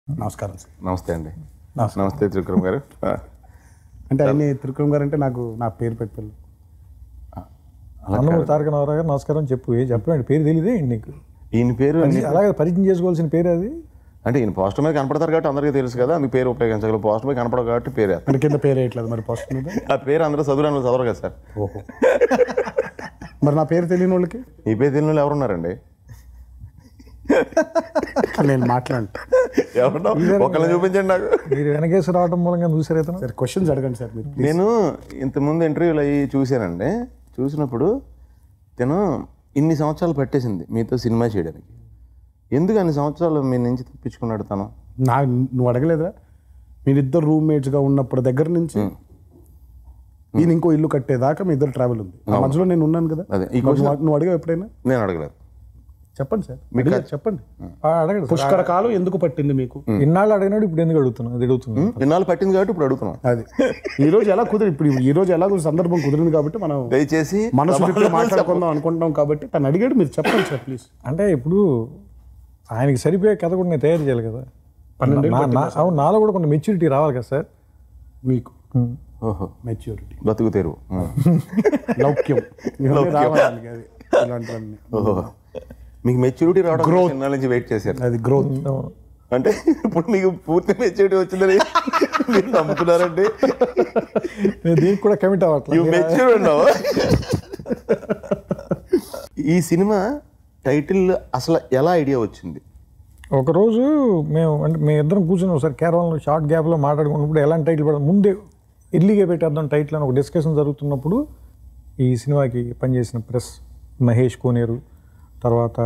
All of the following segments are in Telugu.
నమస్కారం సార్. నమస్తే అండి. నమస్తే త్రివిక్రమ్ గారు. అంటే ఆయన త్రివిక్రమ్ గారు అంటే నాకు నా పేరు పెట్టారు. అన్నమూరి తారక రామారావు గారు నమస్కారం చెప్పు. చెప్పండి, పేరు తెలియదే నీకు? ఈయన పేరు అలాగే పరిచయం చేసుకోవాల్సిన పేరు అది. అంటే ఈయన పోస్టర్ మీద కనపడతారు కాబట్టి అందరికీ తెలుసు కదా, అందుకు పేరు ఉపయోగించగలరు. పోస్టర్ మీద కనపడదు కాబట్టి పేరు అంటే కింద పేరు వేయట్లేదు మరి పోస్టర్ మీద. ఆ పేరు అందరూ చదవరు కదా సార్. ఓహో, మరి నా పేరు తెలియని వాళ్ళకి ఈ పేరు తెలియని వాళ్ళు ఎవరున్నారండి? నేను మాట్లాడు ఎవరన్నా ఒకళ్ళని చూపించండి నాకు. మీరు వెనకేసి రావడం మూలంగా చూసారు ఇతను. సార్ క్వశ్చన్స్ అడగండి సార్ మీరు. నేను ఇంతకుముందు ఇంటర్వ్యూలు అయ్యి చూశానండి. చూసినప్పుడు తను ఇన్ని సంవత్సరాలు పట్టేసింది మీతో సినిమా చేయడానికి. ఎందుకు అన్ని సంవత్సరాలు మీ నుంచి తప్పించుకున్నాడు తను? నువ్వు అడగలేదా? మీరిద్దరు రూమ్మేట్స్గా ఉన్నప్పుడు దగ్గర నుంచి ఈయన ఇంకో ఇల్లు కట్టేదాకా మీ ఇద్దరు ట్రావెల్ ఉంది. ఆ మధ్యలో నేను ఉన్నాను కదా. నువ్వు అడిగావు ఎప్పుడైనా? నేను అడగలేదు. చెప్పండి సార్, చెప్పండి. అడగడు. పుష్కర కాలం ఎందుకు పట్టింది మీకు? ఇన్నాళ్ళు అడిగినాడు, ఇప్పుడు ఎందుకు అడుగుతున్నావు? అది అడుగుతున్నాను. ఇన్నాళ్ళు పట్టింది కాబట్టి ఇప్పుడు అడుగుతున్నాం. అది ఈ రోజు ఎలా కుదిరి ఇప్పుడు ఈ రోజు ఎలా సందర్భం కుదిరింది కాబట్టి మనం దయచేసి మనసు మాట్లాడుకుందాం అనుకుంటాం కాబట్టి తను అడిగాడు. మీరు చెప్పండి సార్ ప్లీజ్. అంటే ఇప్పుడు ఆయనకి సరిపోయే కథ కూడా నేను తయారు చేయాలి కదా. అవును, నాలో కూడా కొంత మెచ్యూరిటీ రావాలి కదా సార్ మీకు. ఓహో, మెచ్యూరిటీ, బతుకు తెరువు, లౌక్యం రావాలి ఇలాంటివన్నీ. ఓహో, మీకు మెచ్యూరిటీ రావడం గ్రోత్ నుంచి వెయిట్ చేశారు. అది గ్రోత్ అంటే ఇప్పుడు మీకు పూర్తి మెచ్యూరిటీ వచ్చిందని మీరు నమ్ముతున్నారండి? దీనికి కూడా కమిట్ అవ్వట్లేదు. మెచ్యూర్ ఉన్నావు. ఈ సినిమా టైటిల్ అసలు ఎలా ఐడియా వచ్చింది? ఒకరోజు మేము ఇద్దరం కూర్చొని ఒకసారి కేరళలో షార్ట్ గ్యాప్లో మాట్లాడుకున్నప్పుడు ఎలాంటి టైటిల్ పడదు, ముందే ఎర్లీగా పెట్టేద్దాం టైటిల్ అని ఒక డిస్కషన్ జరుగుతున్నప్పుడు ఈ సినిమాకి పనిచేసిన ప్రెస్ మహేష్ కోనేరు, తర్వాత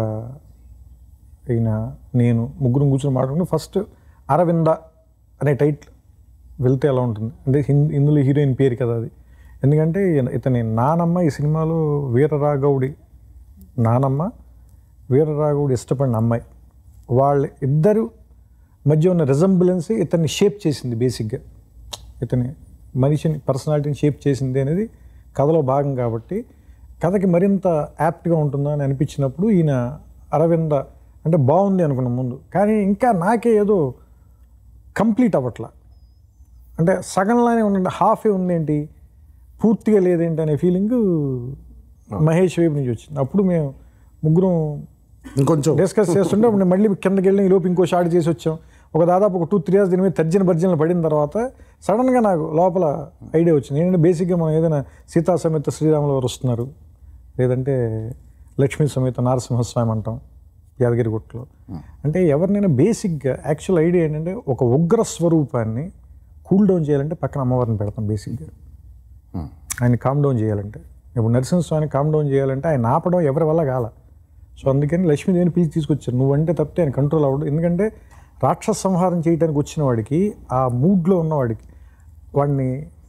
ఈయన, నేను ముగ్గురు కూర్చొని మాట్లాడుకుంటే ఫస్ట్ అరవింద అనే టైటిల్ వెళ్తే ఎలా ఉంటుంది అంటే ఇందులో హీరోయిన్ పేరు కదా అది. ఎందుకంటే ఇతని నానమ్మ ఈ సినిమాలో వీరరాఘవుడి నానమ్మ, వీరరాఘవుడి ఇష్టపడిన అమ్మాయి, వాళ్ళ ఇద్దరు మధ్య ఉన్న రిజంబులెన్స్ ఇతన్ని షేప్ చేసింది. బేసిక్గా ఇతని మనిషిని, పర్సనాలిటీని షేప్ చేసింది అనేది కథలో భాగం కాబట్టి కథకి మరింత యాప్ట్గా ఉంటుందా అని అనిపించినప్పుడు ఈయన అరవింద అంటే బాగుంది అనుకున్నాం ముందు. కానీ ఇంకా నాకే ఏదో కంప్లీట్ అవ్వట్లా, అంటే సగంలానే ఉందండి, హాఫే ఉందేంటి, పూర్తిగా లేదేంటి అనే ఫీలింగ్ మహేష్ వైపు నుంచి వచ్చింది. అప్పుడు మేము ముగ్గురం ఇంకొంచెం డిస్కస్ చేస్తుంటే అప్పుడు మళ్ళీ కిందకి వెళ్ళి లోపు ఇంకో షార్ట్ చేసి వచ్చాం. ఒక దాదాపు ఒక 2-3 ఇయర్స్ దీని మీద తర్జన పడిన తర్వాత సడన్గా నాకు లోపల ఐడియా వచ్చింది. ఏంటంటే బేసిక్గా మనం ఏదైనా సీతా సమేత శ్రీరాములు వారు వస్తున్నారు, లేదంటే లక్ష్మీ సమేత నరసింహస్వామి అంటాం యాదగిరిగుట్టలో. అంటే ఎవరినైనా బేసిక్గా యాక్చువల్ ఐడియా ఏంటంటే ఒక ఉగ్ర స్వరూపాన్ని కూల్ డౌన్ చేయాలంటే పక్కన అమ్మవారిని పెడతాం. బేసిక్గా ఆయన కామ్ డౌన్ చేయాలంటే, ఇప్పుడు నరసింహస్వామిని కామ్ డౌన్ చేయాలంటే ఆయన ఆపడం ఎవరి వల్ల కాల. సో అందుకని లక్ష్మీదేవిని పిలిచి తీసుకొచ్చారు. నువ్వంటే తప్పితే ఆయన కంట్రోల్ అవ్వడు. ఎందుకంటే రాక్షస సంహారం చేయడానికి వచ్చిన వాడికి, ఆ మూడ్లో ఉన్నవాడికి, వాడిని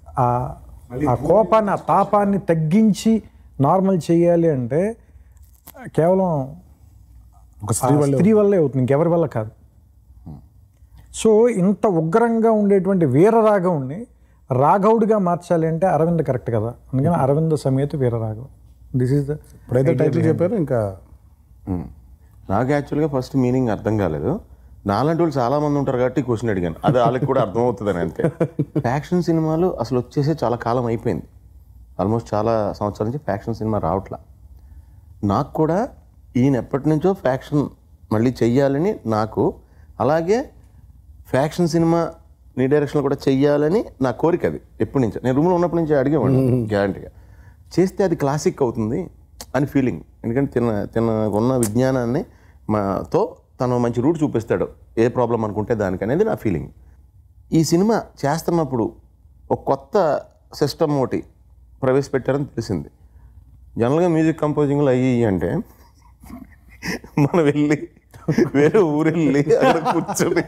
ఆ కోపాన్ని, ఆ తాపాన్ని తగ్గించి నార్మల్ చేయాలి అంటే కేవలం ఒక స్త్రీ వల్లే అవుతుంది, ఇంకెవరి వల్ల కాదు. సో ఇంత ఉగ్రంగా ఉండేటువంటి వీరరాఘవుడిని రాఘవుడిగా మార్చాలి అంటే అరవింద కరెక్ట్ కదా. అందుకని Aravinda Sametha Veeraraghava. This is the ఇప్పుడైతే టైటిల్ చెప్పారు. ఇంకా నాకు యాక్చువల్గా ఫస్ట్ మీనింగ్ అర్థం కాలేదు. నాలాంటి వాళ్ళు చాలామంది ఉంటారు కాబట్టి క్వశ్చన్ అడిగాను, అది వాళ్ళకి కూడా అర్థమవుతుందని అంతే. ఫ్యాక్షన్ సినిమాలు అసలు వచ్చేసే చాలా కాలం అయిపోయింది, ఆల్మోస్ట్ చాలా సంవత్సరాల నుంచి ఫ్యాక్షన్ సినిమా రావట్లా. నాకు కూడా ఈయన ఎప్పటి నుంచో ఫ్యాక్షన్ మళ్ళీ చెయ్యాలని నాకు, అలాగే ఫ్యాక్షన్ సినిమా నీ డైరెక్షన్లో కూడా చెయ్యాలని నా కోరిక. అది ఎప్పటి నుంచో నేను రూమ్లో ఉన్నప్పటి నుంచి అడిగేవాడిని గ్యారంటీగా. చేస్తే అది క్లాసిక్ అవుతుంది అని ఫీలింగ్. ఎందుకంటే ఉన్న విజ్ఞానాన్ని మాతో తను మంచి రూట్ చూపిస్తాడు, ఏ ప్రాబ్లం అనుకుంటే దానికి అనేది నా ఫీలింగ్. ఈ సినిమా చేస్తున్నప్పుడు ఒక కొత్త సిస్టమ్ ఒకటి ప్రవేశపెట్టారని తెలిసింది. జనరల్గా మ్యూజిక్ కంపోజింగ్లు అయ్యి అంటే మనం వెళ్ళి వేరే ఊరు వెళ్ళి అక్కడ కూర్చొని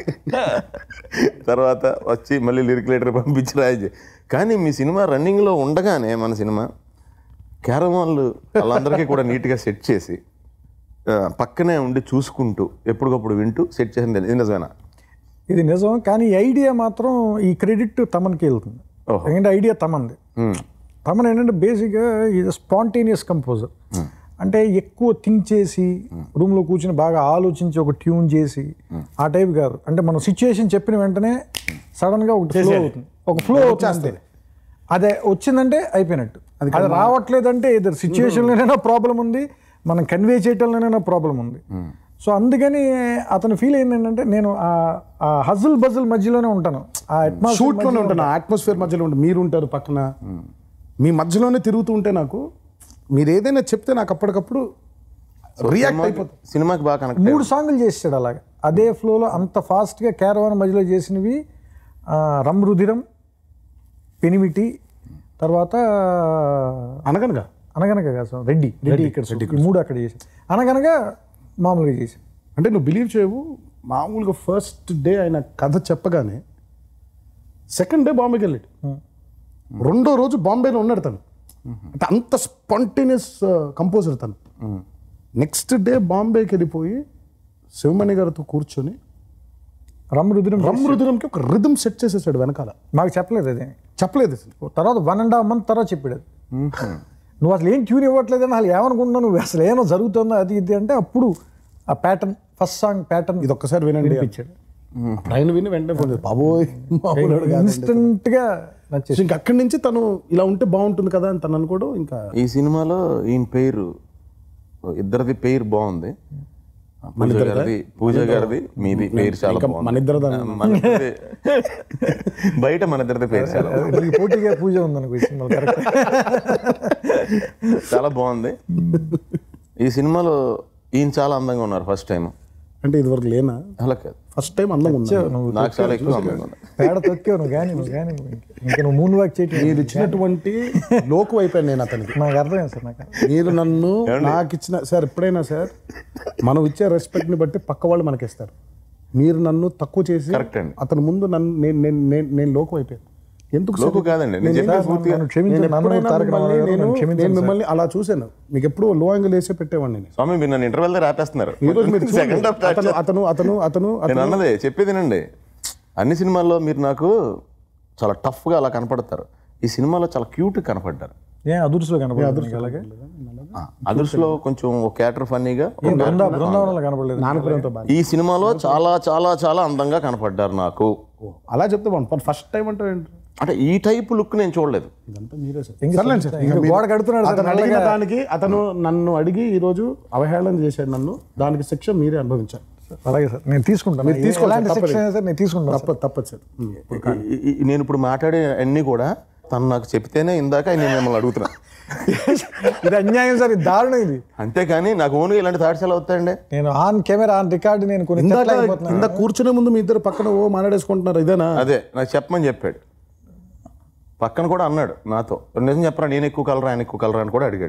తర్వాత వచ్చి మళ్ళీ లిరిక్ లెటర్ పంపించి రాయి. కానీ మీ సినిమా రన్నింగ్లో ఉండగానే మన సినిమా క్యారవాన్లు వాళ్ళందరికీ కూడా నీట్గా సెట్ చేసి పక్కనే ఉండి చూసుకుంటూ ఎప్పటికప్పుడు వింటూ సెట్ చేసింది. ఇది నిజమేనా? ఇది నిజం. కానీ ఈ ఐడియా మాత్రం ఈ క్రెడిట్ తమన్కి వెళ్తుంది. ఎందుకంటే ఐడియా తమన్ది. తమన్ ఏంటంటే బేసిక్గా ఈజ్ స్పాంటేనియస్ కంపోజర్. అంటే ఎక్కువ థింక్ చేసి రూమ్లో కూర్చుని బాగా ఆలోచించి ఒక ట్యూన్ చేసి ఆ టైప్ కాదు. అంటే మనం సిచ్యుయేషన్ చెప్పిన వెంటనే సడన్గా ఒకటి ఫ్లో అవుతుంది, ఒక ఫ్లో వచ్చేస్తుంది. అదే వచ్చిందంటే అయిపోయినట్టు. అది రావట్లేదంటే ఇద్దరు సిచ్యువేషన్లోనైనా ప్రాబ్లం ఉంది, మనం కన్వే చేయటంలోనైనా ప్రాబ్లం ఉంది. సో అందుకని అతను ఫీల్ అయింది ఏంటంటే నేను ఆ హజల్ బజల్ మధ్యలోనే ఉంటాను, ఆ షూట్లోనే ఉంటాను, అట్మాస్ఫియర్ మధ్యలో ఉంటాను. మీరు ఉంటారు పక్కన, మీ మధ్యలోనే తిరుగుతూ ఉంటే నాకు మీరు ఏదైనా చెప్తే నాకు అప్పటికప్పుడు రియాక్ట్ అయిపోతుంది. సినిమాకి బాగా కనెక్ట్. 3 సాంగులు చేసాడు అలాగే అదే ఫ్లోలో అంత ఫాస్ట్గా. క్యారవాన్ మధ్యలో చేసినవి రమ్ రుధిరం, పెనిమిటి, తర్వాత అనగనగా కాదు సార్, రెడ్డి ఇక్కడ 3 అక్కడ చేశాను. అనగనగా మామూలుగా చేశాను. అంటే నువ్వు బిలీవ్ చేయవు, మామూలుగా ఫస్ట్ డే ఆయన కథ చెప్పగానే సెకండ్ డే బాంబేకి వెళ్ళాడు, రెండో రోజు బాంబేలో ఉన్నాడు తను. అంటే అంత స్పాంటేనియస్ కంపోజర్ తను. నెక్స్ట్ డే బాంబేకి వెళ్ళిపోయి శివమణి గారితో కూర్చొని రమ్ రుధిరంకి ఒక రిథమ్ సెట్ చేసేసాడు వెనకాల. మాకు చెప్పలేదు, అదే చెప్పలేదు అసలు. తర్వాత 1.5 month తర్వాత చెప్పాడు. నువ్వు అసలు ఏం ట్యూన్ ఇవ్వట్లేదని అసలు ఏమనుకుంటున్నావు, నువ్వు అసలు ఏమో జరుగుతుందో అది ఇది అంటే అప్పుడు ఆ ప్యాటర్న్, ఫస్ట్ సాంగ్ ప్యాటర్న్ ఇది ఒక్కసారి వినండి ఇచ్చాడు. ఆయన విని వెంటనే ఫోన్ చేసి బాబోయ్ ఇన్స్టెంట్గా నచ్చేసి. ఇంకా అక్కడి నుంచి తను ఇలా ఉంటే బాగుంటుంది కదా అని తను అనుకోవడం. ఇంకా ఈ సినిమాలో ఈయన పేరు, ఇద్దరిది పేరు బాగుంది. పూజ గారిది మీది పేరు చాలా బాగుంది. మన ఇద్దరు బయట మన ఇద్దరిది పేరు చాలా పోటీగా పూజ ఉంది అనుకో. చాలా బాగుంది. ఈ సినిమాలో ఈయన చాలా అందంగా ఉన్నారు ఫస్ట్ టైం. అంటే ఇదివరకు లేనా? అలా కాదు, ఫస్ట్ టైం అందంగా ఉన్నావు. నాకు చాలా ఎక్కువ అందంగా ఉన్నా. పేడ తొక్కావు నువ్వు కానీ ఇంకా నువ్వు మూన్ వాక్ చేయటం. మీరు ఇచ్చినటువంటి లోకు అయిపోయాను నేను అతనికి. నాకు అర్థమైంది సార్. మీరు నన్ను నాకు ఇచ్చిన సార్, ఎప్పుడైనా సార్ మనం ఇచ్చే రెస్పెక్ట్ని బట్టి పక్క వాళ్ళు మనకి ఇస్తారు. మీరు నన్ను తక్కువ చేసి అతని ముందు నన్ను నేను లోకు అయిపోయాను. ఎందుకు లోకు కాదండి, నేను మిమ్మల్ని అలా చూశాను. మీకు ఎప్పుడు లో యాంగిల్ వేసే పెట్టేవాడిని నేను. స్వామి మీరు నన్ను ఇంటర్వెల్ రాపేస్తున్నారు. అతను అన్నదే చెప్పేదేనండి. అన్ని సినిమాల్లో మీరు నాకు చాలా టఫ్గా అలా కనపడతారు, ఈ సినిమాలో చాలా క్యూట్గా కనపడ్డారు. అదుర్సులో కనపడలేదు, అదుర్సులో కొంచెం ఒక క్యారెక్టర్ ఫన్నీగా, బృందావనంలో కనపడలేదు. ఈ సినిమాలో చాలా చాలా చాలా అందంగా కనపడ్డారు నాకు. అలా చెప్తే ఫస్ట్ టైం అంటే ఈ టైప్ లుక్ నేను చూడలేదు. దానికి అతను నన్ను అడిగి ఈ రోజు అవహేళన చేశాడు నన్ను, దానికి శిక్ష మీరే అనుభవించారు. అలాగే సార్, నేను తీసుకుంటాను. నేను తీసుకుంటాను, తప్పదు సార్. నేను ఇప్పుడు మాట్లాడే అన్ని కూడా తను నాకు చెప్తేనే ఇందాక నేను మిమ్మల్ని అడుగుతున్నా. ఇది అన్యాయం సార్, ఇది దారుణం ఇది. అంతేకాని నాకు ఓన్గా ఇలాంటి థాట్స్ ఎలా వస్తాయండి? నేను ఆన్ కెమెరా ఆన్ రికార్డ్ నేను ఇందాక కూర్చునే ముందు మీ ఇద్దరు పక్కన ఓ మాట్లాడేసుకుంటున్నారు, ఇదేనా? అదే నాకు చెప్పమని చెప్పాడు. పక్కన కూడా అన్నాడు నాతో, నిజం చెప్పరా నేను ఎక్కువ కలరా ఆయన ఎక్కువ కలరా అని కూడా అడిగాడు.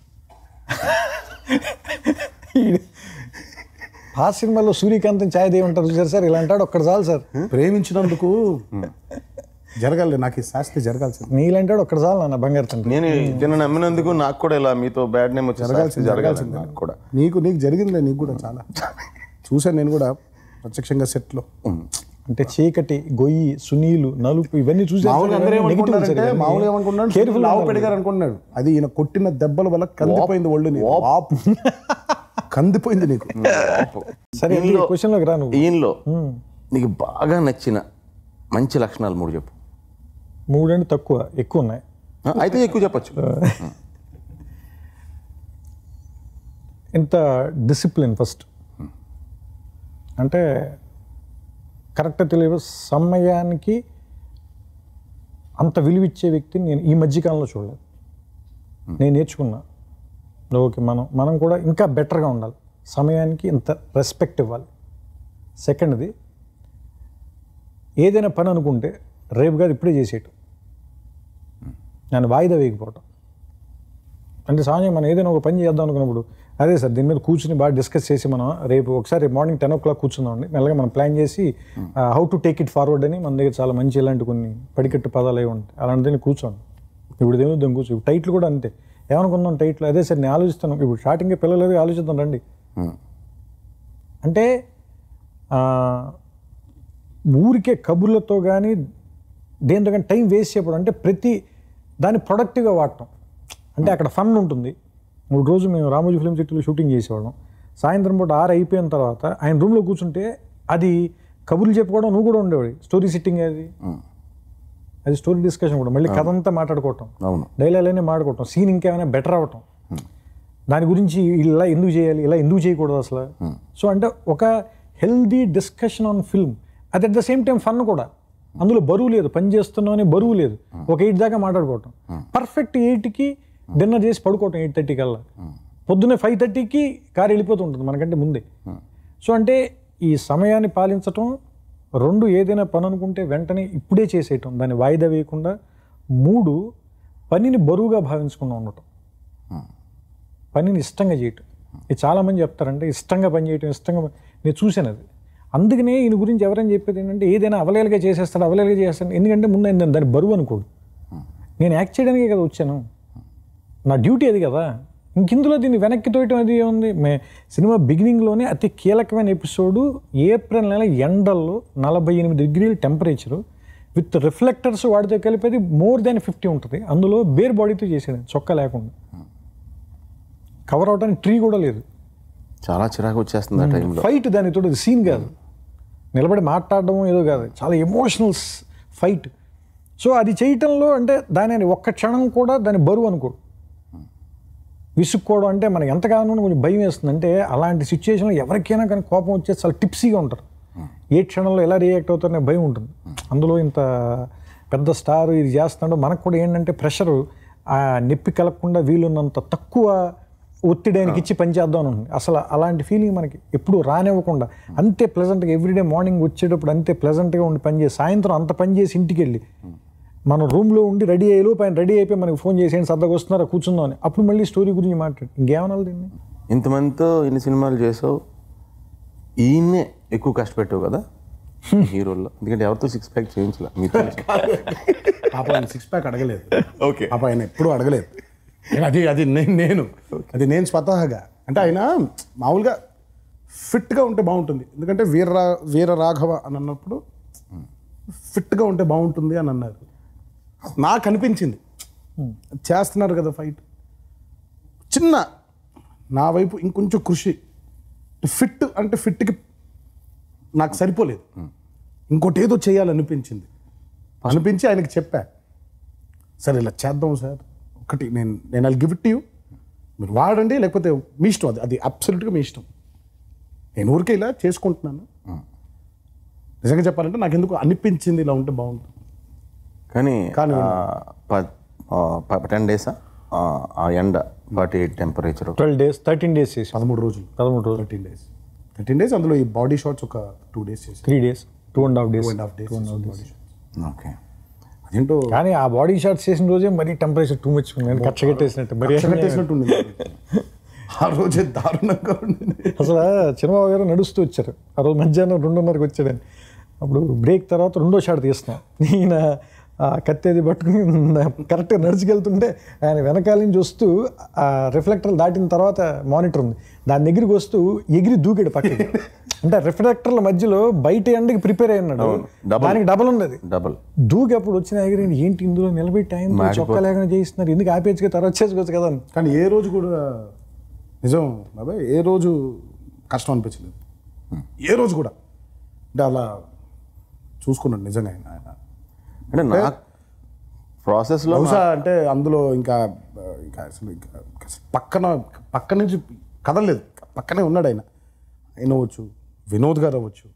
ఆ సినిమాలో సూర్యకాంతం ఛాయదేవి ఉంటారు చూసారు సార్, ఇలా అంటాడు ఒక్కడు చాలు సార్. ప్రేమించినందుకు జరగాలి, నాకు ఈ శాస్త్రి జరగాలి సార్. నీళ్ళంటాడు ఒక్కడు చాలు నాన్న బంగారు తండ్రి. నేను దీన్ని నమ్మినందుకు నాకు కూడా ఇలా మీతో బ్యాడ్ నేమ్ వచ్చి జరగాల్సింది నాకు కూడా. నీకు జరిగిందిలే, నీకు కూడా చాలా చూసాను నేను కూడా ప్రత్యక్షంగా సెట్లో. అంటే చీకటి, గొయ్యి, సునీలు, నలుపు ఇవన్నీ చూసి మామూలుగా ఏమనుకున్నాడు, కేర్ఫుల్ లావు పెడిగారు అనుకున్నాడు. అది ఈయన కొట్టిన దెబ్బల వల్ల కందిపోయింది ఒళ్ళు, కందిపోయింది నీకు. సరే క్వశ్చన్లోకి రా. నువ్వు ఈయనలో నీకు బాగా నచ్చిన మంచి లక్షణాలు 3 చెప్పు. 3 అంటే తక్కువ, ఎక్కువ ఉన్నాయి. అయితే ఎక్కువ చెప్పచ్చు. ఇంత డిసిప్లిన్ ఫస్ట్, అంటే కరెక్ట్గా తెలియదు సమయానికి అంత విలువిచ్చే వ్యక్తిని నేను ఈ మధ్యకాలంలో చూడలేదు. నేను నేర్చుకున్నా, ఓకే మనం కూడా ఇంకా బెటర్గా ఉండాలి, సమయానికి ఇంత రెస్పెక్ట్ ఇవ్వాలి. సెకండ్ది, ఏదైనా పని అనుకుంటే రేపు కాదు ఇప్పుడే చేసేయటం, నేను వాయిదా వేయకపోవటం. అంటే సామాన్యం మనం ఏదైనా ఒక పని చేద్దాం అనుకున్నప్పుడు అదే సార్ దీని మీద కూర్చుని బాగా డిస్కస్ చేసి మనం రేపు ఒకసారి మార్నింగ్ 10 o'clock కూర్చుందామండి, మెల్లగా మనం ప్లాన్ చేసి how to take it forward అని మన దగ్గర చాలా మంచి ఇలాంటి కొన్ని పడికట్టు పదాలు అవి ఉంటాయి. అలాంటిది కూర్చోండి. ఇప్పుడు ఏమవుతాం కూర్చో. టైట్లు కూడా అంతే, ఏమనుకుందాం టైట్లు అదే సార్ నేను ఆలోచిస్తాను. ఇప్పుడు స్టార్టింగే పిల్లలు ఆలోచిద్దాం రండి అంటే ఊరికే కబుర్లతో కానీ దేంతో కానీ టైం వేస్ట్ చేయడం. అంటే ప్రతి దాన్ని ప్రొడక్టివ్గా వాడటం. అంటే అక్కడ ఫన్ ఉంటుంది, ఒక రోజు మేము రామోజీ ఫిల్మ్ సిటీలో షూటింగ్ చేసేవాళ్ళం. సాయంత్రం పూట 6 అయిపోయిన తర్వాత ఆయన రూమ్లో కూర్చుంటే అది కబుర్లు చెప్పుకోవడం, నువ్వు కూడా ఉండేవాడు. స్టోరీ సిట్టింగ్ అది స్టోరీ డిస్కషన్ కూడా, మళ్ళీ కథ అంతా మాట్లాడుకోవటం, డైలాగ్లనే మాట్లాడుకోవటం, సీన్ ఇంకేమైనా బెటర్ అవ్వటం, దాని గురించి ఇలా ఎందుకు చేయాలి, ఇలా ఎందుకు చేయకూడదు అసలు. సో అంటే ఒక హెల్దీ డిస్కషన్ ఆన్ ఫిల్మ్. అది at the same time fun కూడా. అందులో బరువు లేదు, పని చేస్తున్నాం అనే బరువు లేదు. ఒక 8 దాకా మాట్లాడుకోవటం, పర్ఫెక్ట్ 8కి డిన్నర్ చేసి పడుకోవటం, 8:30 కల్లా. పొద్దున్నే 5:30కి కారు వెళ్ళిపోతుంటుంది మనకంటే ముందే. సో అంటే ఈ సమయాన్ని పాలించటం, 2 ఏదైనా పని అనుకుంటే వెంటనే ఇప్పుడే చేసేయటం, దాన్ని వాయిదా వేయకుండా. 3 పనిని బరువుగా భావించకుండా ఉండటం, పనిని ఇష్టంగా చేయటం. ఇది చాలామంది చెప్తారంటే ఇష్టంగా పని చేయటం, ఇష్టంగా నేను చూశాను అది. అందుకనే ఈయన గురించి ఎవరైనా చెప్పేది ఏంటంటే ఏదైనా అవలేలుగా చేసేస్తాడు. ఎందుకంటే ముందు ఆయన దాని బరువు అనుకోడు. నేను యాక్ట్ చేయడానికే కదా వచ్చాను, నా డ్యూటీ అది కదా. ఇందులో దీన్ని వెనక్కి తోయటం అది ఏముంది. సినిమా బిగినింగ్లోనే అతి కీలకమైన ఎపిసోడు, ఏప్రిల్ నెల ఎండల్లో 48 డిగ్రీల టెంపరేచరు విత్ రిఫ్లెక్టర్స్ వాడితో కలిపేది more than 50 ఉంటుంది. అందులో బేర్ బాడీతో చేసేది, చొక్కా లేకుండా. కవర్ అవడానికి ట్రీ కూడా లేదు. చాలా చిరాకు వచ్చేస్తుంది ఆ టైంలో. ఫైట్ దానితో సీన్ కాదు, నిలబడి మాట్లాడడం ఏదో కాదు, చాలా ఎమోషనల్ ఫైట్. సో అది చేయటంలో అంటే దాని ఒక్క క్షణం కూడా దాని బరువు అనుకోడు. విసుక్కోవడం అంటే మనకి ఎంతగానో కొంచెం భయం వేస్తుంది. అంటే అలాంటి సిచ్యువేషన్లో ఎవరికైనా కానీ కోపం వచ్చేసి చాలా టిప్సీగా ఉంటారు. ఏ క్షణంలో ఎలా రియాక్ట్ అవుతారనే భయం ఉంటుంది. అందులో ఇంత పెద్ద స్టార్ ఇది చేస్తున్నాడు, మనకు కూడా ఏంటంటే ప్రెషరు, ఆ నొప్పి కలగకుండా వీలున్నంత తక్కువ ఒత్తిడి ఆయనకి ఇచ్చి పనిచేద్దాం అని ఉంది. అసలు అలాంటి ఫీలింగ్ మనకి ఎప్పుడు రానివ్వకుండా అంతే ప్లెజెంట్గా ఎవ్రీడే మార్నింగ్ వచ్చేటప్పుడు అంతే ప్లెజెంట్గా ఉండి పనిచేసి, సాయంత్రం అంత పనిచేసి ఇంటికి వెళ్ళి మనం రూమ్లో ఉండి రెడీ అయ్యేలో పైన రెడీ అయిపోయి మనకి ఫోన్ చేసేయండి, సరదాగా వస్తున్నారా కూర్చుందాం అని. అప్పుడు మళ్ళీ స్టోరీ గురించి మాట్లాడు, ఇంకేమనాలి దీన్ని. ఇంతమందితో ఇన్ని సినిమాలు చేసావు, ఈయన్నే ఎక్కువ కష్టపెట్టావు కదా హీరోల్లో. ఎందుకంటే ఎవరితో 6 ప్యాక్ చేయించలే, మీతో. పాప ఆయన 6 ప్యాక్ అడగలేదు. ఓకే, పాప ఆయన ఎప్పుడూ అడగలేదు. అది నేను స్వతహాగా అంటే ఆయన మామూలుగా ఫిట్గా ఉంటే బాగుంటుంది. ఎందుకంటే వీర రాఘవ అని అన్నప్పుడు ఫిట్గా ఉంటే బాగుంటుంది అని అన్నారు. నాకు అనిపించింది చేస్తున్నారు కదా ఫైట్, చిన్న నా వైపు ఇంకొంచెం కృషి. ఫిట్ అంటే ఫిట్కి నాకు సరిపోలేదు, ఇంకోటి ఏదో చేయాలనిపించింది. అనిపించి ఆయనకి చెప్పా, సరే ఇలా చేద్దాం సార్, ఒకటి నేను గివ్ ఇట్ యూ, మీరు వాడండి, లేకపోతే మీ ఇష్టం, అది అబ్సల్యూట్గా మీ ఇష్టం. నేను ఊరికే ఇలా చేసుకుంటున్నాను. నిజంగా చెప్పాలంటే నాకు ఎందుకు అనిపించింది ఇలా ఉంటే బాగుంటుంది. కానీ 10 డేసా ఆ ఎండ, 48 టెంపరేచర్, 12 days 13 days చేసి 13 రోజులు 13 days. అందులో ఈ బాడీ షాట్స్ ఒక 2 days చేసి 3 days 2.5 days. ఓకే. అదేంటో కానీ ఆ బాడీ షాట్స్ చేసిన రోజే మరీ టెంపరేచర్ టూ మచ్ ఉంది, కట్టగట్టేసినట్టు మరీ ఉండింది. ఆ రోజే దారుణంగా ఉండింది. అసలు చిన్నబాబు గారు నడుస్తూ వచ్చారు ఆ రోజు మధ్యాహ్నం 2:30కి వచ్చాడని. అప్పుడు బ్రేక్ తర్వాత 2వ షాట్ తీస్తున్నాం. ఈయన కత్తేది పట్టుకుని కరెక్ట్గా నడిచికెళ్తుంటే ఆయన వెనకాల నుంచి వస్తూ ఆ రిఫ్లెక్టర్లు దాటిన తర్వాత మానిటర్ ఉంది, దాని దగ్గరికి వస్తూ ఎగిరి దూకాడు పక్కకి. అంటే రిఫ్లెక్టర్ల మధ్యలో బయట ఎండకి ప్రిపేర్ అయినాడు, దానికి డబల్ ఉంది. దూకి అప్పుడు వచ్చిన ఎగిరి ఏంటి ఇందులో నిలబెట్టి ఆయన చొక్కా లేకుండా చేయిస్తున్నారు, ఎందుకు ఆపేచ్చుగా తర్వాత చేసుకోవచ్చు కదా. కానీ ఏ రోజు కూడా నిజం బాబాయ్, ఏ రోజు కష్టం అనిపించలేదు, ఏ రోజు కూడా. అంటే అలా చూసుకున్నాడు నిజంగా ఆయన. అంటే నా ప్రాసెస్లో అంటే అందులో ఇంకా అసలు పక్క నుంచి కదలలేదు, పక్కనే ఉన్నాడు ఆయన. ఆయన అవ్వచ్చు, వినోద్ గారు అవ్వచ్చు,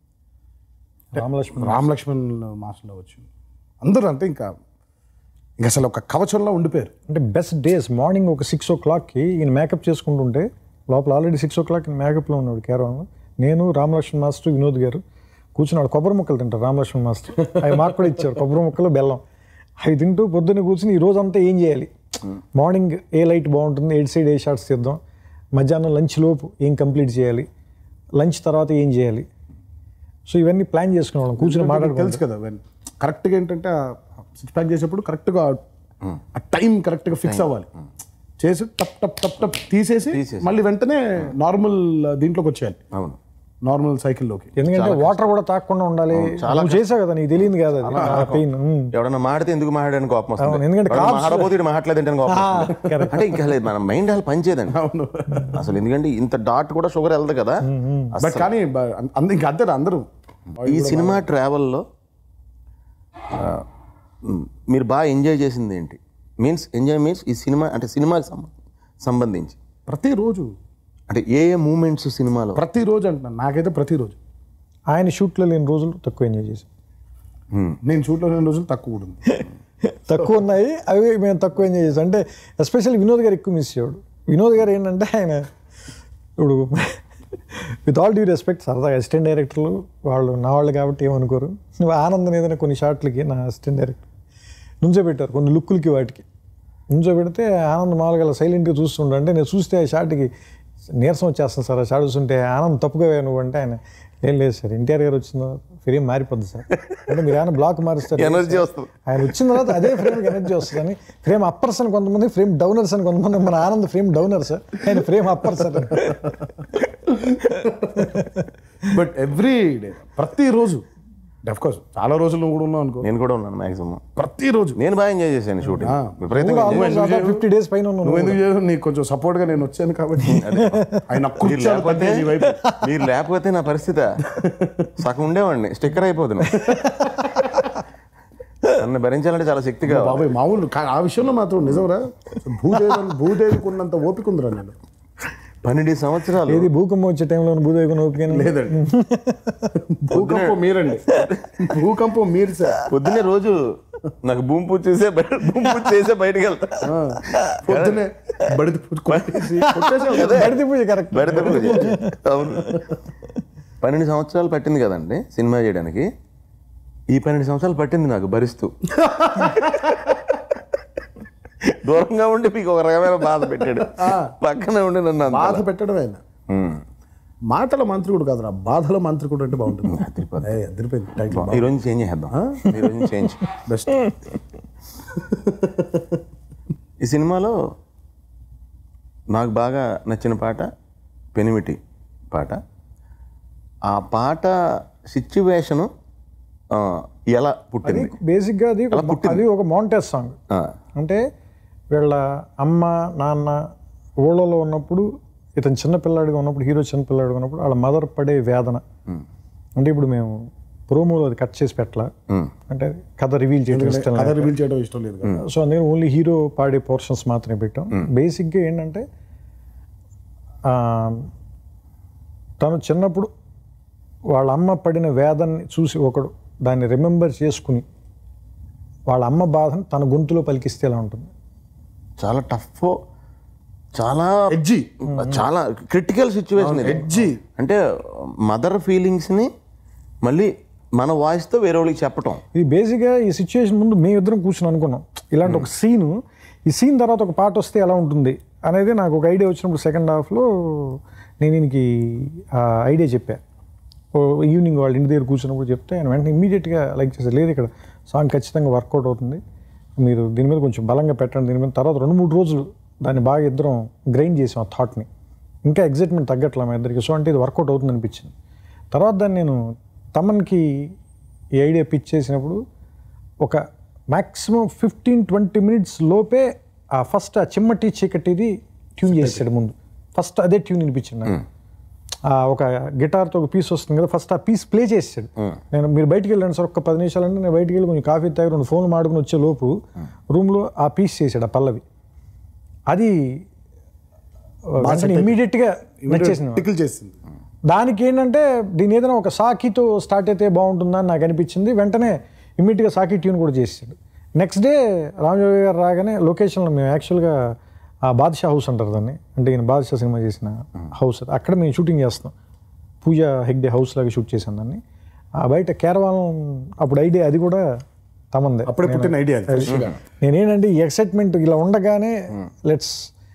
రామ్ లక్ష్మణ్ మాస్టర్ అవ్వచ్చు, అందరూ అంటే ఇంకా అసలు ఒక కవచంలో ఉండిపోయారు. అంటే బెస్ట్ డేస్ మార్నింగ్ ఒక 6 o'clockకి ఈయన మేకప్ చేసుకుంటుంటే లోపల ఆల్రెడీ 6 o'clock మేకప్లో ఉన్నాడు కేరళలో. నేను రామ్ లక్ష్మణ్ మాస్టర్, వినోద్ గారు కూర్చున్నాడు. కొబ్బరి ముక్కలు తింటారు రామ్ లక్ష్మణ్ మాస్టర్, అవి మాకు కూడా ఇచ్చారు, కొబ్బరి ముక్కలు బెల్లం. అవి తింటూ పొద్దున్న కూర్చుని ఈ రోజంతా ఏం చేయాలి, మార్నింగ్ ఏ లైట్ బాగుంటుంది, ఏ సైడ్ ఏ షాట్స్ తీద్దాం, మధ్యాహ్నం లంచ్ లోపు ఏం కంప్లీట్ చేయాలి, లంచ్ తర్వాత ఏం చేయాలి. సో ఇవన్నీ ప్లాన్ చేసుకునేవాళ్ళం కూర్చొని మాట్లాడుకో. తెలుసు కదా కరెక్ట్గా ఏంటంటే 6 ప్యాక్ చేసేప్పుడు కరెక్ట్గా ఆ టైం కరెక్ట్గా ఫిక్స్ అవ్వాలి, చేసి టప్ టప్ టప్ టప్ తీసేసి మళ్ళీ వెంటనే నార్మల్ దీంట్లోకి వచ్చేయాలి. అవును, నార్మల్ సైకిల్లోకి. ఎందుకంటే వాటర్ కూడా తాగకుండా ఉండాలి. నువ్వు చేసావు కదా, నీకు తెలియదు కదా అది పెయిన్. ఎవడన్నా మాడితే ఎందుకు మాట్లాడని కోపం వస్తుంది, ఎందుకంటే మాడపోతే మాట్లాడలేదు ఏంటని కోపం వస్తుంది. అంటే ఇంకా లేదు, మన మైండ్ అలా పనిచేయదండి అసలు. ఎందుకంటే ఇంత డాట్ కూడా షుగర్ వెళ్దు కదా. బట్ కానీ ఇంకా అంతే అందరూ. ఈ సినిమా ట్రావెల్లో మీరు బాగా ఎంజాయ్ చేసింది ఏంటి? ఎంజాయ్ మీన్స్ ఈ సినిమా అంటే సినిమాకి సంబంధించి ప్రతిరోజు అంటే ఏ మూమెంట్స్ సినిమాలో? ప్రతిరోజు అంటున్నాను, నాకైతే ప్రతిరోజు. ఆయన షూట్లో లేని రోజులు తక్కువ ఎంజాయ్ చేసాం. నేను షూట్లో లేని రోజులు తక్కువ ఉంది. తక్కువ ఉన్నాయి, అవి మేము తక్కువ ఎంజాయ్ చేసాం. అంటే ఎస్పెషల్లీ వినోద్ గారు ఎక్కువ మిస్ అయ్యాడు. వినోద్ గారు ఏంటంటే ఆయన ఇప్పుడు విత్ ఆల్ డ్యూ రెస్పెక్ట్ సరదాగా అసిస్టెంట్ డైరెక్టర్లు వాళ్ళు నా వాళ్ళు కాబట్టి ఏమనుకోరు. నువ్వు ఆనందం ఏదైనా కొన్ని షాట్లకి నా అసిస్టెంట్ డైరెక్టర్ నుంచోబెట్టారు, కొన్ని లుక్కులకి వాటికి నుంచోబెడితే ఆనంద్ మామూలుగా సైలెంట్గా చూస్తుండే. అంటే నేను చూస్తే ఆ షాట్కి నీరసం వచ్చేస్తాను సార్, ఆ షాట్ చూస్తుంటే ఆనంద్ తప్పుగా నువ్వు అంటే ఆయన ఏం లేదు సార్ ఎన్టీఆర్ గారు వచ్చిందో ఫ్రేమ్ మారిపోద్ది సార్ అంటే మీరు ఆయన బ్లాక్ మారుస్తారు, ఎనర్జీ వస్తుంది. ఆయన వచ్చిన తర్వాత అదే ఫ్రేమ్కి ఎనర్జీ వస్తుంది అని. ఫ్రేమ్ అప్పర్స్ అని కొంతమంది, ఫ్రేమ్ డౌనర్స్ అని కొంతమంది. మన ఆనంద్ ఫ్రేమ్ డౌనర్ సార్, ఆయన frame upper sir. But every day ప్రతిరోజు కోర్స్ చాలా రోజులు నువ్వు కూడా ఉన్నావు అనుకో. నేను కూడా ఉన్నాను మాక్సిమం ప్రతిరోజు. నేను బాగా ఎంజాయ్ చేశాను షూటింగ్. విపరీతంగా 50 days పైన నువ్వు ఎందుకు చేయవు? నీకు కొంచెం సపోర్ట్గా నేను వచ్చాను కాబట్టి. ఆయన మీరు లేకపోతే నా పరిస్థితి సగం ఉండేవాడిని, స్టిక్కర్ అయిపోతుంది. నన్ను భరించాలంటే చాలా శక్తి కావాలి బాబాయ్. మామూలు ఆ విషయంలో మాత్రం నిజంరా, భూదేవికి ఉన్నంత ఓపిక ఉందిరా. నేను 12 సంవత్సరాలు ఏది భూకంపం వచ్చే టైంలో భూదేవి ఓపిక లేదండి. భూకంపం మీరండి, భూకంపం మీరు సార్. పొద్దున్నే రోజు నాకు భూమి పూజ చేసే బయటకు వెళ్తా. పొద్దునే బడిది పూజ కరెక్ట్. బడిత పూజ అవును. 12 సంవత్సరాలు పట్టింది కదండి సినిమా చేయడానికి. ఈ 12 సంవత్సరాలు పట్టింది నాకు భరిస్తూ. దూరంగా ఉండి మీకు ఒక రకమైన బాధ పెట్టాడు, పక్కన ఉండి నన్ను బాధ పెట్టడం. ఆయన మాటల మంత్రికుడు కాదురా, బాధల మంత్రికుడు అంటే బాగుంటుంది. అదిరిపోయింది టైటిల్. ఈరోజు చేంజ్ చేద్దాం, ఈరోజు చేంజ్ బెస్ట్. ఈ సినిమాలో నాకు బాగా నచ్చిన పాట పెనిమిటి పాట. ఆ పాట సిచ్యువేషను ఎలా పుట్టింది? బేసిక్గా అది ఒక మౌంటేజ్ సాంగ్. అంటే వీళ్ళ అమ్మ నాన్న ఊళ్ళలో ఉన్నప్పుడు, ఇతను చిన్నపిల్లాడిగా ఉన్నప్పుడు, హీరో చిన్నపిల్లాడిగా ఉన్నప్పుడు వాళ్ళ మదర్ పడే వేదన. అంటే ఇప్పుడు మేము ప్రోమోలో అది కట్ చేసి పెట్టాల, అంటే కథ రివీల్ చేయడం ఇష్టం లేదు. సో అందుకని ఓన్లీ హీరో పాడే పోర్షన్స్ మాత్రమే పెట్టాం. బేసిక్గా ఏంటంటే తను చిన్నప్పుడు వాళ్ళ అమ్మ పడిన వేదనని చూసి ఒకడు దాన్ని రిమెంబర్ చేసుకుని వాళ్ళ అమ్మ బాధను తన గొంతులో పలికిస్తే ఎలా ఉంటుంది. చాలా టఫ్, చాలా ఎడ్జీ, చాలా క్రిటికల్ సిచ్యువేషన్. ఎడ్జీ అంటే మదర్ ఫీలింగ్స్ని మళ్ళీ మన వాయిస్తో వేరే వాళ్ళకి చెప్పటం. ఇది బేసిక్గా ఈ సిచ్యువేషన్ ముందు మేము ఇద్దరం కూర్చొని అనుకున్నాం ఇలాంటి ఒక సీను, ఈ సీన్ తర్వాత ఒక పాట వస్తే ఎలా ఉంటుంది అనేది నాకు ఒక ఐడియా వచ్చినప్పుడు సెకండ్ హాఫ్లో నేను దీనికి ఐడియా చెప్పా. ఈవినింగ్ వాళ్ళు ఇంటి దగ్గర కూర్చున్నప్పుడు చెప్తే ఆయన వెంటనే ఇమీడియట్గా లైక్ చేశారు. లేదు ఇక్కడ సాంగ్ ఖచ్చితంగా వర్కౌట్ అవుతుంది, మీరు దీని మీద కొంచెం బలంగా పెట్టండి దీని మీద. తర్వాత 2-3 రోజులు దాన్ని బాగా ఇద్దరం గ్రైండ్ చేసాం ఆ థాట్ని. ఇంకా ఎగ్జైట్మెంట్ తగ్గట్లా మా ఇద్దరికి. సో అంటే ఇది వర్కౌట్ అవుతుంది అనిపించింది. తర్వాత దాన్ని నేను తమన్కి ఈ ఐడియా పిచ్ చేసినప్పుడు ఒక మ్యాక్సిమం 15-20 minutes లోపే ఆ ఫస్ట్ ఆ చిమ్మటి చీకటిది ట్యూన్ చేసాడు ముందు. ఫస్ట్ అదే ట్యూన్ వినిపించింది నాకు. ఒక గిటార్తో ఒక పీస్ వస్తుంది కదా, ఫస్ట్ ఆ పీస్ ప్లే చేసాడు. నేను మీరు బయటికి వెళ్ళండి సార్ ఒక్క 10 నిమిషాలు అంటే నేను బయటికి వెళ్ళి కొంచెం కాఫీ తాగి 2 ఫోన్లు మాడుకుని వచ్చే లోపు రూమ్లో ఆ పీస్ చేసాడు, ఆ పల్లవి. అది ఇమ్మీడియట్గా నచ్చేసింది. దానికి ఏంటంటే దీని ఏదైనా ఒక సాకితో స్టార్ట్ అయితే బాగుంటుందా అని నాకు అనిపించింది. వెంటనే ఇమ్మీడియట్గా సాకి ట్యూన్ కూడా చేసాడు. నెక్స్ట్ డే రామజోగి గారు రాగానే లొకేషన్లో మేము యాక్చువల్గా ఆ బాద్షా హౌస్ అంటారు దాన్ని, అంటే ఈయన బాద్షా సినిమా చేసిన హౌస్, అక్కడ మేము షూటింగ్ చేస్తాం. పూజా హెగ్డే హౌస్ లాగా షూట్ చేసాను దాన్ని. ఆ బయట కేరవాన్ అప్పుడు ఐడియా అది కూడా తమందే, అప్పుడే పుట్టిన ఐడియా. నేనేంటంటే ఈ ఎక్సైట్మెంట్ ఇలా ఉండగానే let's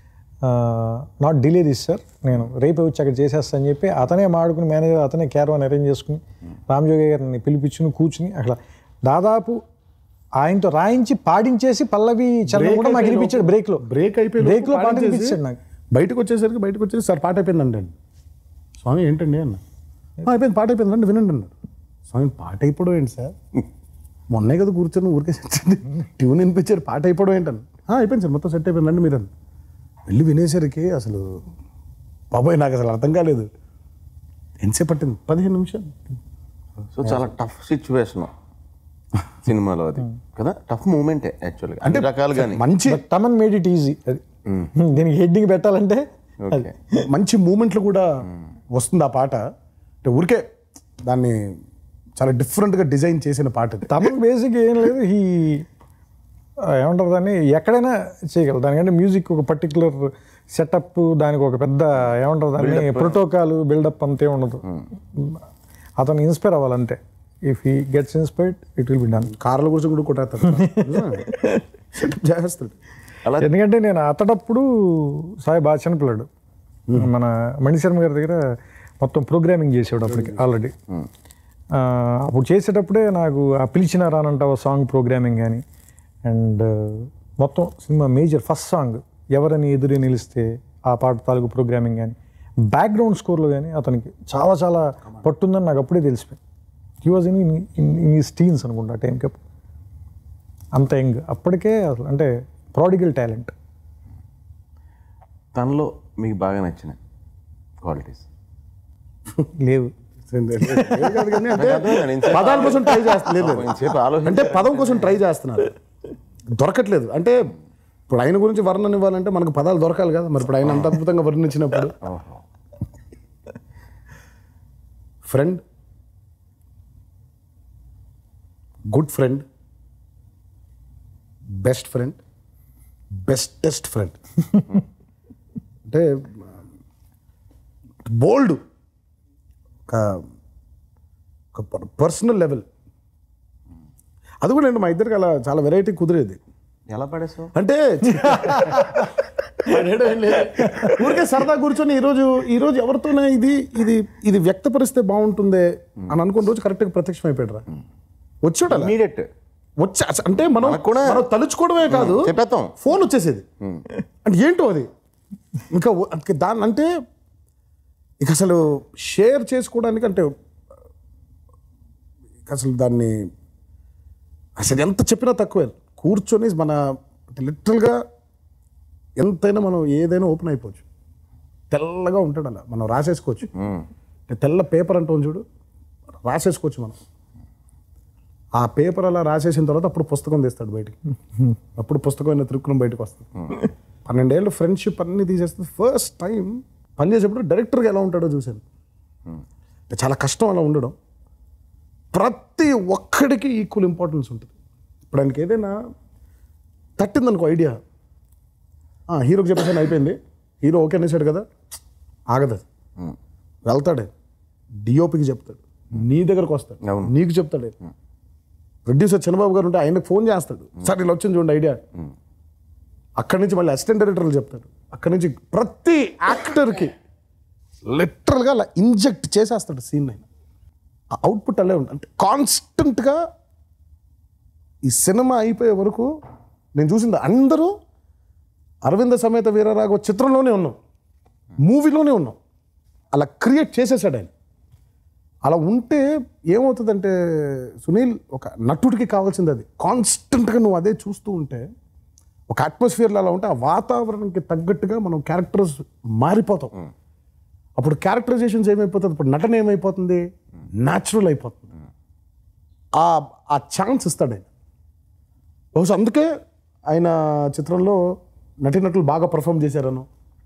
not delay this sir, నేను రేపే వచ్చి అక్కడ చేసేస్తా అని చెప్పి అతనే మాడుకుని మేనేజర్ అతనే క్యారవాన్ అరేంజ్ చేసుకుని రామజోగి గారిని పిలిపించుకుని కూర్చుని అక్కడ దాదాపు ఆయనతో రాయించి పాడించేసి పల్లవి చరణం కూడా నాకు వినిపించాడు. బ్రేక్ అయిపోయి పాట వినిపించాడు నాకు. బయటకు వచ్చేసరికి సార్ పాట అయిపోయిందండి. స్వామి ఏంటండి అన్న, అయిపోయింది పాట అయిపోయింది రండి వినండి అన్నారు. స్వామి పాట అయిపోవడం ఏంటి సార్, మొన్నే కదా కూర్చొని ఊరికే ట్యూన్ వినిపించారు, పాట అయిపోవడం ఏంటని. అయిపోయింది సార్ మొత్తం సెట్ అయిపోయింది రండి మీరు అని వెళ్ళి వినేసరికి అసలు బాబాయ్ నాకు అసలు అర్థం కాలేదు. ఎంతసేపు పట్టింది? 15 నిమిషాలు. సో చాలా టఫ్ సిచ్యువేషన్ సినిమాలో అది కదా, టఫ్ మూమెంటే యాక్చువల్గా అంటే రకాలుగానే. మంచి తమన్ మేడ్ ఇట్ ఈజీ. అది దీనికి హెడ్డింగ్ పెట్టాలంటే మంచి మూమెంట్లు కూడా వస్తుంది ఆ పాట. అంటే ఊరికే దాన్ని చాలా డిఫరెంట్గా డిజైన్ చేసిన పాట. తమన్ బేసిక్ ఏం లేదు, ఈ ఏమంటారు దాన్ని ఎక్కడైనా చేయగలరు. దానికంటే మ్యూజిక్ ఒక పర్టికులర్ సెటప్, దానికి ఒక పెద్ద ఏమంటారు దాన్ని ప్రోటోకాల్ బిల్డప్ అంతే ఉండదు. అతను ఇన్స్పైర్ అవ్వాలంటే, if he gets inspired it will be done. కార్ల కోసం కూడా కొట్టేస్తాడు చేస్తాడు. ఎందుకంటే నేను అతడప్పుడు సాయి బాగా చిన్నపిల్లాడు, మన మణిశర్మ గారి దగ్గర మొత్తం ప్రోగ్రామింగ్ చేసేవాడు అప్పటికి ఆల్రెడీ. అప్పుడు చేసేటప్పుడే నాకు ఆ పిలిచిన రానంటావా సాంగ్ ప్రోగ్రామింగ్ కానీ, అండ్ మొత్తం సినిమా మేజర్ ఫస్ట్ సాంగ్ ఎవరని ఎదురే నిలిస్తే ఆ పాట తాలూకు ప్రోగ్రామింగ్ కానీ, బ్యాక్గ్రౌండ్ స్కోర్లో కానీ అతనికి చాలా చాలా పట్టుందని నాకు అప్పుడే తెలిసిపోయింది. He was in his teens అనుకుంటా ఆ టైంకి, అంత యంగ్ అప్పటికే. అసలు అంటే ప్రాడిగల్ టాలెంట్. తనలో మీకు బాగా నచ్చిన క్వాలిటీస్ లేవు. పదాల కోసం ట్రై చేస్తలేదు అంటే పదం కోసం ట్రై చేస్తున్నారు, దొరకట్లేదు. అంటే ఇప్పుడు ఆయన గురించి వర్ణన ఇవ్వాలంటే మనకు పదాలు దొరకాలి కదా. మరి ఇప్పుడు ఆయన అంత అద్భుతంగా వర్ణించినప్పుడు friend, good friend, best friend, bestest friend. అంటే బోల్డ్, ఒక పర్సనల్ లెవెల్. అది కూడా మా ఇద్దరికి అలా చాలా వెరైటీ కుదిరేది. ఎలా పడేసావు అంటే ఊరికే సరదా కూర్చొని ఈరోజు ఎవరితోనే ఇది వ్యక్తపరిస్తే బాగుంటుందే అని అనుకున్న రోజు కరెక్ట్గా ప్రత్యక్షం అయిపోయాడు రా. వచ్చాడు వచ్చా అంటే మనం తలుచుకోవడమే కాదు, ఫోన్ వచ్చేసేది. అంటే ఏంటో అది ఇంకా దాన్ని అంటే ఇక అసలు షేర్ చేసుకోవడానికి అంటే అసలు దాన్ని అసలు ఎంత చెప్పినా తక్కువే. కూర్చొని మన లిటరల్గా ఎంతైనా మనం ఏదైనా ఓపెన్ అయిపోవచ్చు. తెల్లగా ఉంటాడు అలా, మనం రాసేసుకోవచ్చు. తెల్ల పేపర్ అంటాం చూడు, రాసేసుకోవచ్చు మనం. ఆ పేపర్ అలా రాసేసిన తర్వాత అప్పుడు పుస్తకం తీస్తాడు బయటికి. అప్పుడు పుస్తకమైన త్రిక్కులం బయటకు వస్తుంది. 12 ఏళ్ళు ఫ్రెండ్షిప్ అన్నీ తీసేస్తుంది. ఫస్ట్ టైం పనిచేసేప్పుడు డైరెక్టర్గా ఎలా ఉంటాడో చూశాను. చాలా కష్టం అలా ఉండడం. ప్రతి ఒక్కడికి ఈక్వల్ ఇంపార్టెన్స్ ఉంటుంది. ఇప్పుడు ఆయనకి ఏదైనా తట్టిందనుకో ఐడియా, హీరోకి చెప్పేసాను అయిపోయింది, హీరో ఓకే అనేసాడు కదా, ఆగదు. వెళ్తాడే డిఓపికి చెప్తాడు, నీ దగ్గరకు వస్తాడు, నీకు చెప్తాడు. ప్రొడ్యూసర్ చంద్రబాబు గారు ఉంటే ఆయనకు ఫోన్ చేస్తాడు, సార్ ఇలా వచ్చింది చూడండి ఐడియా. అక్కడి నుంచి మళ్ళీ అసిస్టెంట్ డైరెక్టర్లు చెప్తాడు. అక్కడి నుంచి ప్రతి యాక్టర్కి లిటరల్గా అలా ఇంజెక్ట్ చేసేస్తాడు సీన్. అయినా ఆ అవుట్పుట్ అలా ఉంటుంది. అంటే కాన్స్టెంట్గా ఈ సినిమా అయిపోయే వరకు నేను చూసింది అందరూ అరవింద సమేత వీరరాఘవ చిత్రంలోనే ఉన్నాం, మూవీలోనే ఉన్నాం. అలా క్రియేట్ చేసేసాడు ఆయన. అలా ఉంటే ఏమవుతుందంటే సునీల్, ఒక నటుడికి కావాల్సింది అది. కాన్స్టెంట్గా నువ్వు అదే చూస్తూ ఉంటే ఒక అట్మాస్ఫియర్లో అలా ఉంటే ఆ వాతావరణానికి తగ్గట్టుగా మనం క్యారెక్టర్స్ మారిపోతాం. అప్పుడు క్యారెక్టరైజేషన్స్ ఏమైపోతుంది, ఇప్పుడు నటన ఏమైపోతుంది, న్యాచురల్ అయిపోతుంది. ఆ ఛాన్స్ ఇస్తాడు ఆయన. బహుశా అందుకే ఆయన చిత్రంలో నటినట్లు బాగా పర్ఫామ్ చేశారను,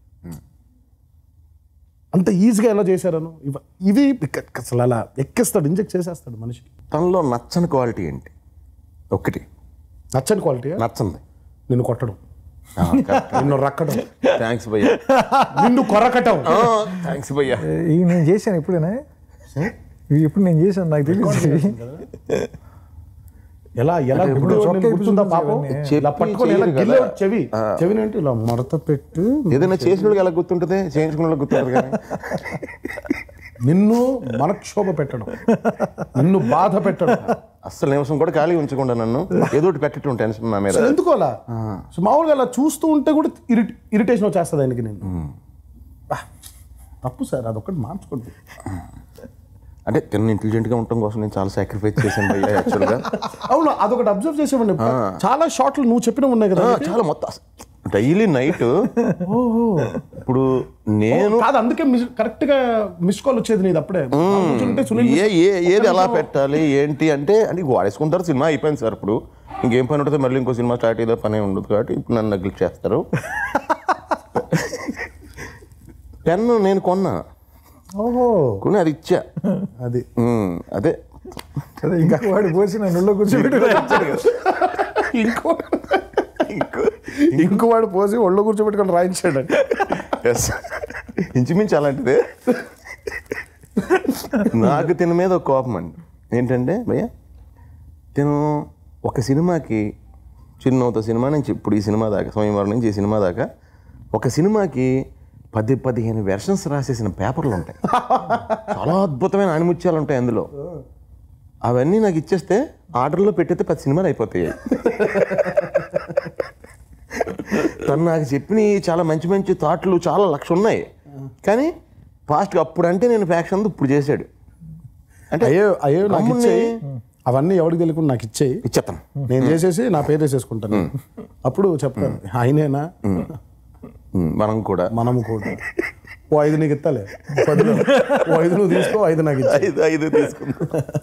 అంత ఈజీగా ఎలా చేశారను, ఇవి అసలు అలా ఎక్కిస్తాడు, ఇంజెక్ట్ చేసేస్తాడు మనిషికి. తనలో నచ్చని క్వాలిటీ ఏంటి? ఒకటి నచ్చని క్వాలిటీ నచ్చంది, నిన్ను కొట్టడం, నిన్ను రక్కడం, థ్యాంక్స్ భయ్యా, నిన్ను కొరకటం, థ్యాంక్స్ భయ్యా. నేను చేశాను ఎప్పుడైనా, ఇప్పుడు నేను చేశాను నాకు తెలియదు. ఎలా గుర్తుందా పాపం, ఇలా పట్టుకొని చెవిని అంటే ఇలా మడత పెట్టు. ఏదైనా చేసిన ఎలా గుర్తుంటుంది, చేయించుకున్న గుర్తుంటుంది. కానీ నిన్ను మనక్షోభ పెట్టడం, నిన్ను బాధ పెట్టడం, అస్సలు నిమిషం కూడా ఖాళీ ఉంచకుండా నన్ను ఏదో ఒకటి పెట్టడం టెన్షన్ నా మీద. ఎందుకు అలా మామూలుగా అలా చూస్తూ ఉంటే కూడా ఇరిటేషన్ వచ్చేస్తుంది ఆయనకి. నేను తప్పు సార్, అదొక్కటి మార్చుకోండి. అంటే తిన్న ఇంటెలిజెంట్గా ఉండటం కోసం నేను చాలా సాక్రిఫైస్ చేశాను భయ్యా యాక్చువల్గా. అవును, అదొకటి అబ్జర్వ్ చేసేవాడిని. చాలా షార్ట్లు నువ్వు చెప్పినవి ఉన్నాయి కదా. చాలా మొత్తం డైలీ నైట్. ఇప్పుడు నేను కాదు, అందుకే కరెక్ట్ గా మిస్ కాల్ వచ్చేది నీది అప్పుడే. సునీల్ ఏది ఎలా పెట్టాలి ఏంటి అంటే వాడేసుకుంటారు. సినిమా అయిపోయింది సార్, ఇప్పుడు ఇంకేం పని ఉంటుంది, మళ్ళీ ఇంకో సినిమా స్టార్ట్ అయ్యే పని ఉండదు కాబట్టి ఇప్పుడు నన్ను నెగ్లెక్ట్ చేస్తారు. పెన్ను నేను కొన్నా, కొని అది ఇచ్చా. అది అదే ఇంకా వాడు పోసి నన్ను ఒళ్ళో కూర్చోబెట్టి ఇంకో వాడు పోసి ఒళ్ళో కూర్చోబెట్టుకొని రాయించాడు. ఇంచుమించు అలాంటిదే. నాకు తిన మీద ఒక కోపం అండి. ఏంటంటే భయ్య, తిను ఒక సినిమాకి చిన్నవుత సినిమా నుంచి ఇప్పుడు ఈ సినిమా దాకా, స్వయంవరం నుంచి ఈ సినిమా దాకా ఒక సినిమాకి 10-15 వెర్షన్స్ రాసేసిన పేపర్లు ఉంటాయి. చాలా అద్భుతమైన ఆణిముత్యాలు ఉంటాయి అందులో. అవన్నీ నాకు ఇచ్చేస్తే ఆర్డర్లో పెట్టేస్తే 10 సినిమాలు అయిపోతాయి. తను నాకు చెప్పిన చాలా మంచి మంచి థాట్లు చాలా లక్ష ఉన్నాయి, కానీ ఫాస్ట్గా అప్పుడు అంటే నేను ఫ్యాక్షన్ ఇప్పుడు చేశాడు అంటే అయ్యో నాకు ఇచ్చేయి, అవన్నీ ఎవరికి తెలియకుండా నాకు ఇచ్చేయి, ఇచ్చేస్తాను, నేను చేసేసి నా పేరు వేసేసుకుంటాను. అప్పుడు చెప్తాను ఆయనేనా, మనము కూడా ఓ 5 నీకు ఇస్తాలే, 10 ఓ 5 నువ్వు తీసుకో, 5 నాకు ఇచ్చి 5 తీసుకుంటా.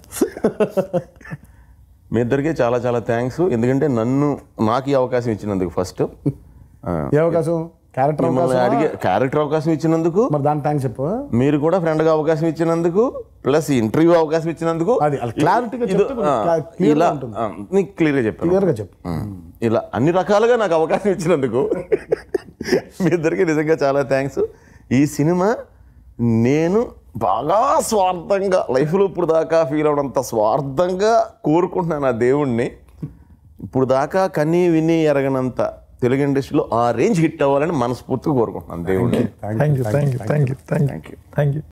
మీ ఇద్దరికి చాలా చాలా థ్యాంక్స్. ఎందుకంటే నాకు ఈ అవకాశం ఇచ్చినందుకు ఫస్ట్ ఏ అవకాశం, క్యారెక్టర్ అవకాశం ఇచ్చినందుకు, మరి దాని థ్యాంక్స్ చెప్పు. మీరు కూడా ఫ్రెండ్గా అవకాశం ఇచ్చినందుకు, ప్లస్ ఇంటర్వ్యూ అవకాశం ఇచ్చినందుకు, అది క్లారిటీగా ఇలా నీకు క్లియర్గా చెప్పు. ఇలా అన్ని రకాలుగా నాకు అవకాశం ఇచ్చినందుకు మీ ఇద్దరికి నిజంగా చాలా థ్యాంక్స్. ఈ సినిమా నేను బాగా స్వార్థంగా లైఫ్లో ఇప్పుడు దాకా ఫీల్ అవడంత స్వార్థంగా కోరుకుంటున్నాను ఆ దేవుణ్ణి. ఇప్పుడు దాకా కన్నీ విని ఎరగనంత తెలుగు ఇండస్ట్రీలో ఆ రేంజ్ హిట్ అవ్వాలని మనస్ఫూర్తిగా కోరుకుంటున్నాను దేవుణ్ణి. Thank you.